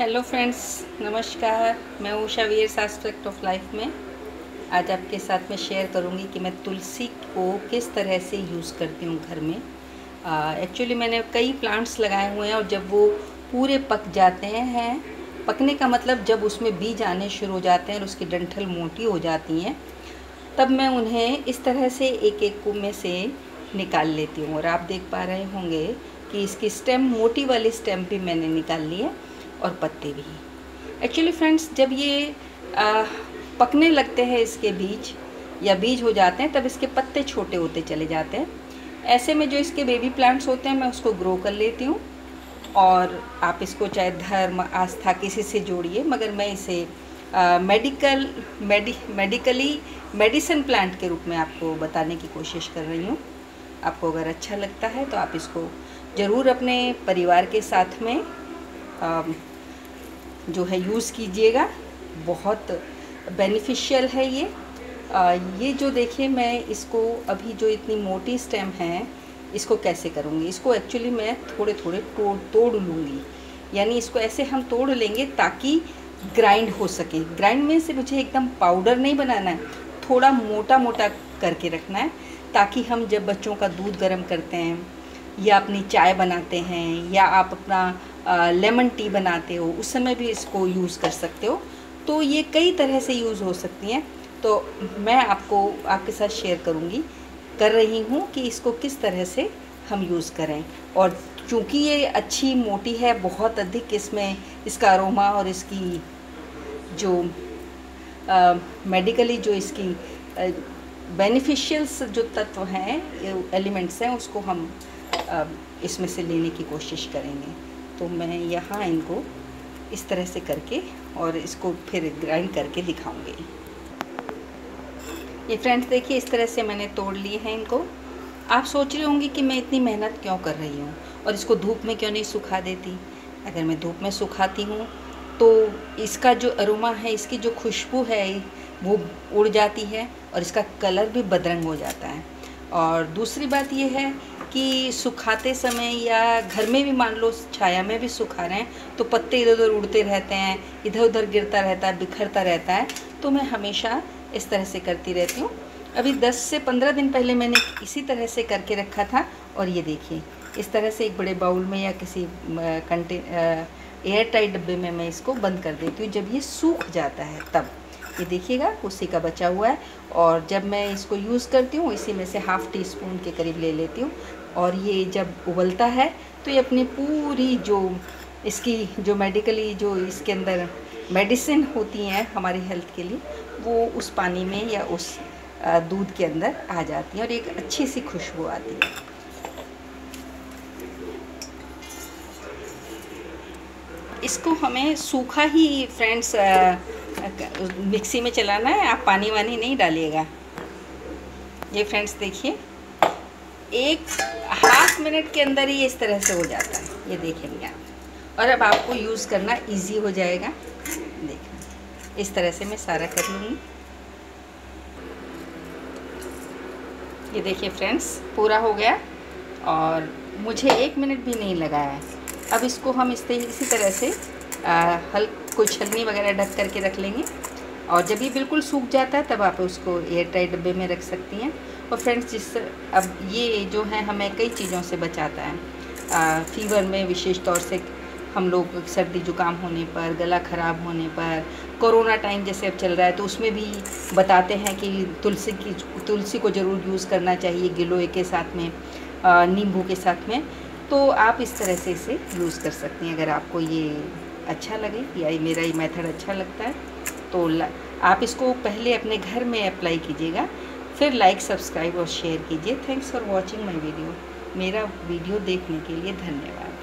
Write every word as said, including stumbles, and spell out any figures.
Hello friends, नमस्कार। मैं Usha Veer aspect of life में आज आपके साथ में शेयर करूंगी कि मैं तुलसी को किस तरह से यूज़ करती हूँ घर में। एक्चुअली मैंने कई प्लांट्स लगाए हुए हैं और जब वो पूरे पक जाते हैं, पकने का मतलब जब उसमें बीज आने शुरू हो जाते हैं और उसकी डंठल मोटी हो जाती हैं, तब मैं उन्हें इस तरह से एक एक को में से निकाल लेती हूँ। और आप देख पा रहे होंगे कि इसकी स्टेम, मोटी वाली स्टेम भी मैंने निकाल ली है और पत्ते भी। एक्चुअली फ्रेंड्स, जब ये आ, पकने लगते हैं, इसके बीज या बीज हो जाते हैं, तब इसके पत्ते छोटे होते चले जाते हैं। ऐसे में जो इसके बेबी प्लांट्स होते हैं, मैं उसको ग्रो कर लेती हूँ। और आप इसको चाहे धर्म, आस्था, किसी से जोड़िए, मगर मैं इसे आ, medical medi medically medicine plant के रूप में आपको बताने की कोशिश कर रही हूँ। आपको अगर अच्छा लगता है तो आप इसको ज़रूर अपने परिवार के साथ में आ, जो है यूज़ कीजिएगा। बहुत बेनिफिशियल है ये। आ, ये जो देखिए, मैं इसको अभी जो इतनी मोटी स्टेम है, इसको कैसे करूँगी। इसको एक्चुअली मैं थोड़े थोड़े तोड़ तोड़ लूँगी, यानी इसको ऐसे हम तोड़ लेंगे ताकि ग्राइंड हो सके। ग्राइंड में से मुझे एकदम पाउडर नहीं बनाना है, थोड़ा मोटा मोटा करके रखना है, ताकि हम जब बच्चों का दूध गर्म करते हैं या अपनी चाय बनाते हैं या आप अपना लेमन टी बनाते हो, उस समय भी इसको यूज़ कर सकते हो। तो ये कई तरह से यूज़ हो सकती हैं। तो मैं आपको आपके साथ शेयर करूँगी कर रही हूँ कि इसको किस तरह से हम यूज़ करें। और चूँकि ये अच्छी मोटी है, बहुत अधिक इसमें इसका अरोमा और इसकी जो मेडिकली जो इसकी बेनिफिशियल्स जो तत्व हैं, एलिमेंट्स हैं, उसको हम आ, इसमें से लेने की कोशिश करेंगे। तो मैं यहाँ इनको इस तरह से करके और इसको फिर ग्राइंड करके दिखाऊंगी। ये फ्रेंड्स देखिए, इस तरह से मैंने तोड़ लिए हैं इनको। आप सोच रहे होंगे कि मैं इतनी मेहनत क्यों कर रही हूँ और इसको धूप में क्यों नहीं सुखा देती। अगर मैं धूप में सुखाती हूँ तो इसका जो अरोमा है, इसकी जो खुशबू है, वो उड़ जाती है और इसका कलर भी बदरंग हो जाता है। और दूसरी बात ये है कि सुखाते समय या घर में भी मान लो छाया में भी सुखा रहे हैं तो पत्ते इधर उधर उड़ते रहते हैं, इधर उधर गिरता रहता है, बिखरता रहता है। तो मैं हमेशा इस तरह से करती रहती हूँ। अभी दस से पंद्रह दिन पहले मैंने इसी तरह से करके रखा था। और ये देखिए, इस तरह से एक बड़े बाउल में या किसी कंटे एयर टाइट डब्बे में मैं इसको बंद कर देती हूँ। जब ये सूख जाता है तब ये देखिएगा उसी का बचा हुआ है। और जब मैं इसको यूज़ करती हूँ, इसी में से हाफ़ टी स्पून के करीब ले लेती हूँ। और ये जब उबलता है तो ये अपनी पूरी जो इसकी जो मेडिकली जो इसके अंदर मेडिसिन होती हैं हमारी हेल्थ के लिए, वो उस पानी में या उस दूध के अंदर आ जाती हैं और एक अच्छी सी खुशबू आती है। इसको हमें सूखा ही फ्रेंड्स मिक्सी में चलाना है, आप पानी वानी नहीं डालिएगा। ये फ्रेंड्स देखिए, एक हाफ मिनट के अंदर ही इस तरह से हो जाता है, ये देखेंगे आप। और अब आपको यूज़ करना इजी हो जाएगा। देखिए, इस तरह से मैं सारा कर लूँगी। ये देखिए फ्रेंड्स, पूरा हो गया और मुझे एक मिनट भी नहीं लगा है। अब इसको हम इस इसी तरह से हल्का कोई छलनी वगैरह ढक करके रख लेंगे। और जब ये बिल्कुल सूख जाता है तब आप उसको एयर टाइट डब्बे में रख सकती हैं। और फ्रेंड्स, जिस अब ये जो है हमें कई चीज़ों से बचाता है। आ, फीवर में विशेष तौर से हम लोग सर्दी जुकाम होने पर, गला ख़राब होने पर, कोरोना टाइम जैसे अब चल रहा है तो उसमें भी बताते हैं कि तुलसी की तुलसी को ज़रूर यूज़ करना चाहिए, गिलोय के साथ में, नींबू के साथ में। तो आप इस तरह से इसे यूज़ कर सकती हैं। अगर आपको ये अच्छा लगे या मेरा ये मेथड अच्छा लगता है तो आप इसको पहले अपने घर में अप्लाई कीजिएगा, फिर लाइक, सब्सक्राइब और शेयर कीजिए। Thanks for watching my video. मेरा वीडियो देखने के लिए धन्यवाद।